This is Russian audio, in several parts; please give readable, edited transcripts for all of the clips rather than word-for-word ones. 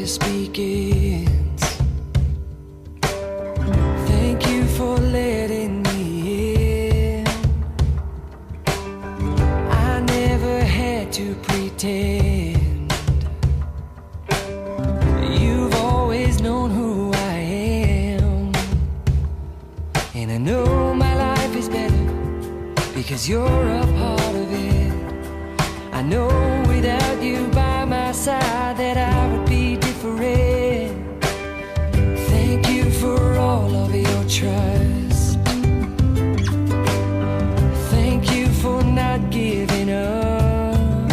begins. Thank you for letting me in. I never had to pretend. You've always known who I am, and I know my life is better because you're a part of it. I know without you by my side that I would be different. Thank you for all of your trust. Thank you for not giving up.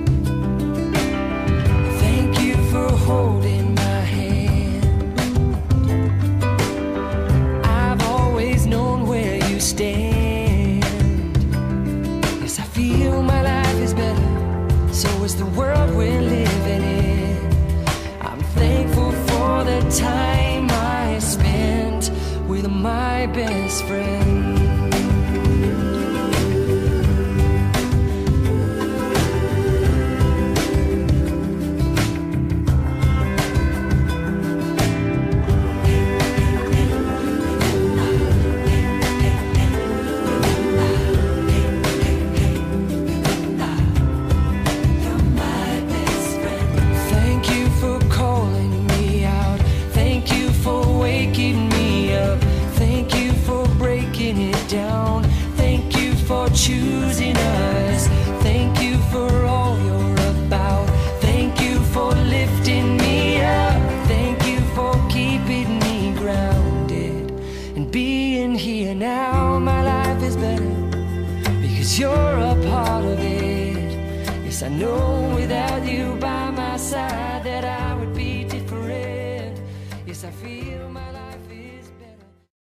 Thank you for holding my hand. I've always known where you stand. Yes, I feel my life is better, so is the world we're living in. I'm thankful for the time I spent with my best friend. Choosing us. Thank you for all you're about. Thank you for lifting me up. Thank you for keeping me grounded and being here now. My life is better because you're a part of it. Yes, I know without you by my side that I would be different. Yes, I feel my life is better.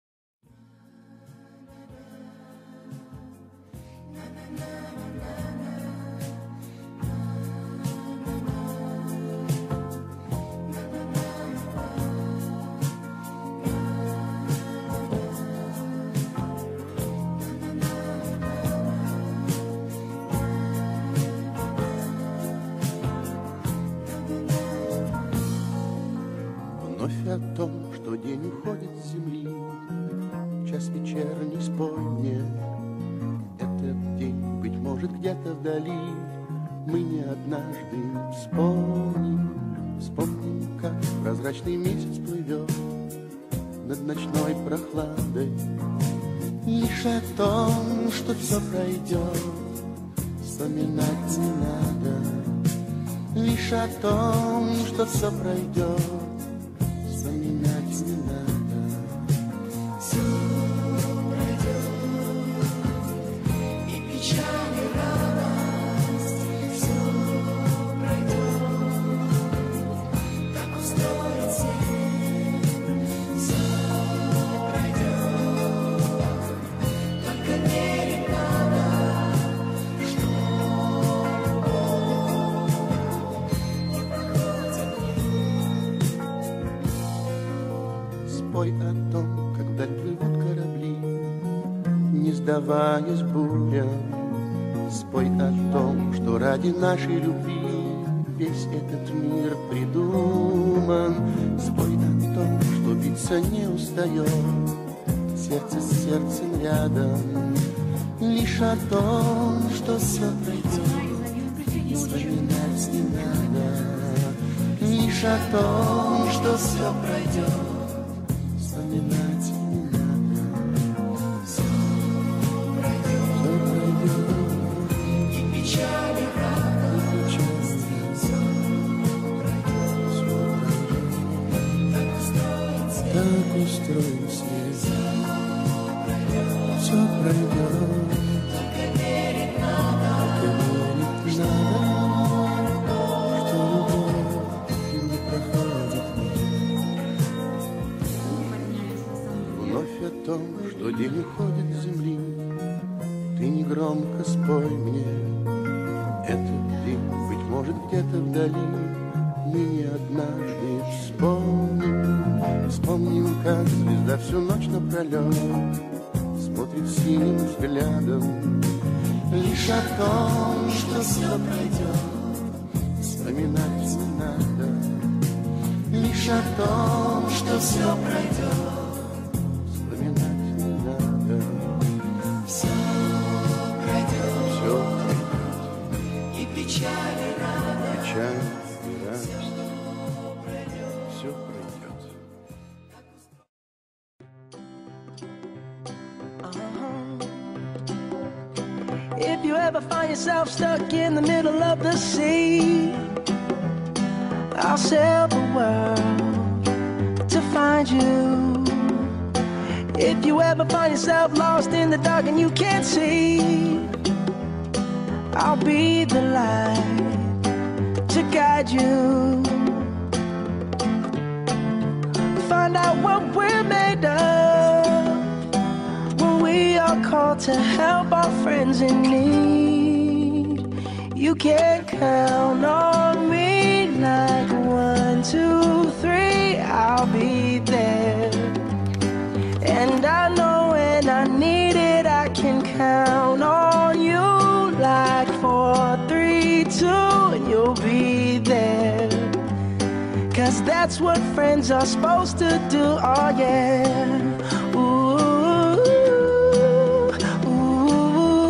О том, что день уходит с земли, час вечерний, спой мне. Этот день, быть может, где-то вдали мы не однажды вспомним. Вспомним, как прозрачный месяц плывет над ночной прохладой. Лишь о том, что все пройдет, вспоминать не надо. Лишь о том, что все пройдет, вспоминать не надо. Все пройдет, и печаль, и радость. Все пройдет, так устроен свет. Все пройдет, только верить надо, что не проходит мир. Спой о том, как вдаль плывут корабли, не сдаваясь бурям. Спой о том, что ради нашей любви весь этот мир придуман. Спой о том, что биться не устает сердце с сердцем рядом. Лишь о том, что все пройдет, вспоминать не надо. Лишь о том, что все пройдет, вспоминать не надо. Все пройдет, и печаль, и радость. Все пройдет, так устроен свет. Так устроен свет. Все пройдет, Только верить надо, верить надо, что любовь не проходит мир. Вновь о том, что день уходит с земли, ты негромко спой мне. Этот день, быть может, где-то вдали мы не однажды вспомним. Вспомним, как звезда всю ночь напролет смотрит синим взглядом. Лишь о том, что все пройдет, вспоминать не надо. лишь о том, что все пройдет. Вспоминать не надо. Все пройдет. Все пройдет. И печаль, и радость. Печаль, и радость. Все пройдет. If you ever find yourself stuck in the middle of the sea, I'll sail the world to find you. If you ever find yourself lost in the dark and you can't see, I'll be the light to guide you. Find out what we're made of when we are called to help our friends in need. You can count on me like 1, 2, 3, I'll be there. And I know when I need it, I can count on you like 4, 3, 2, and you'll be there. 'Cause that's what friends are supposed to do, oh yeah. Ooh, ooh,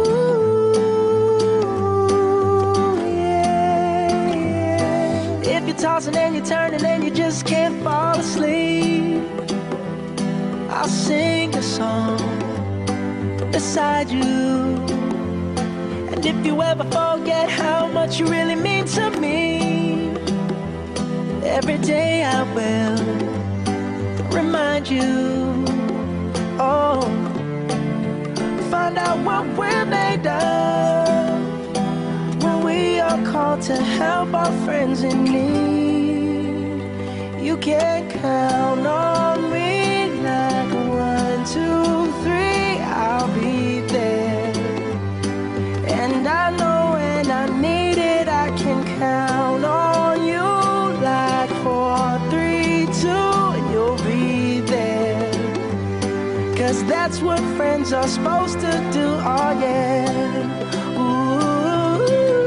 yeah, yeah. If you're tossing and you're turning and you just can't fall asleep, I'll sing a song beside you. And if you ever forget how much you really mean to me, every day I will remind you. Oh, find out what we're made of when we are called to help our friends in need. You can count on me like 1, 2, 3, I'll be there. And I know when I need it, I can count on you like 4, 3, 2, and you'll be there. 'Cause that's what friends are supposed to do, oh yeah. Ooh,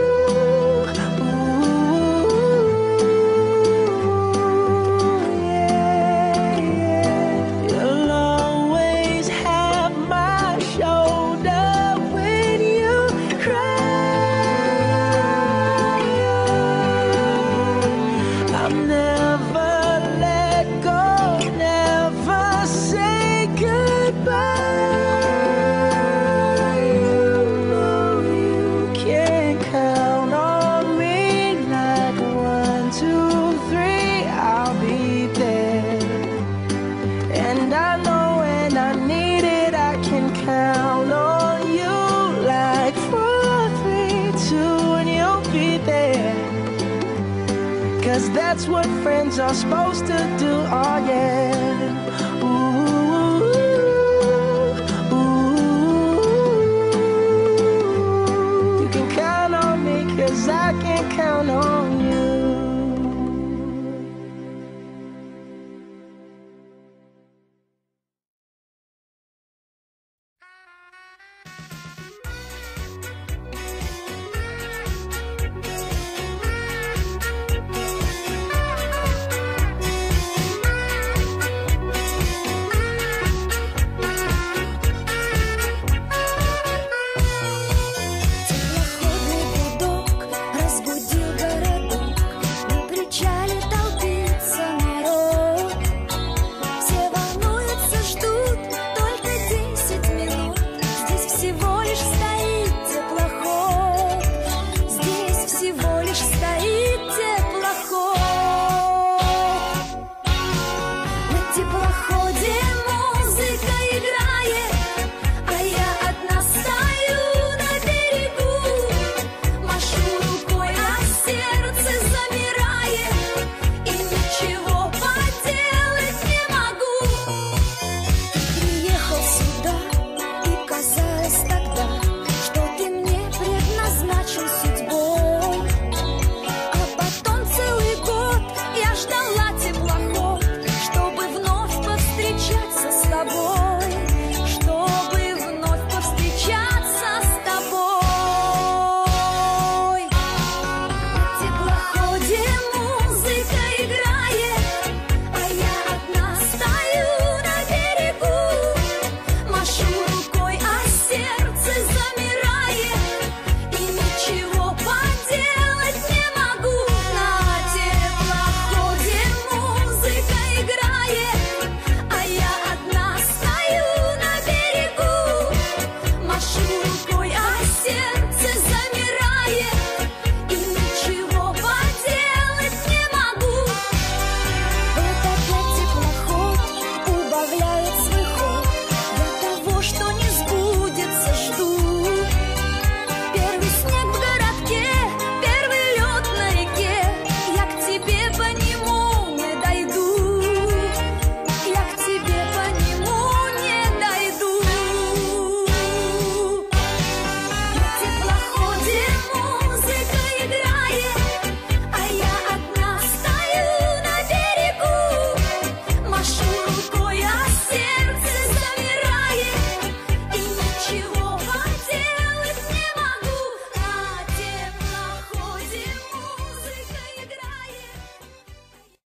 ooh, yeah, yeah. You'll always have my shoulder when you cry. I'll never let go, never say goodbye. You know you can count on me like 1, 2, 3, I'll be there. And I know when I need it, I can count on you like 4, 3, 2, and you'll be there. 'Cause that's what friends are supposed to do, oh yeah. Ooh.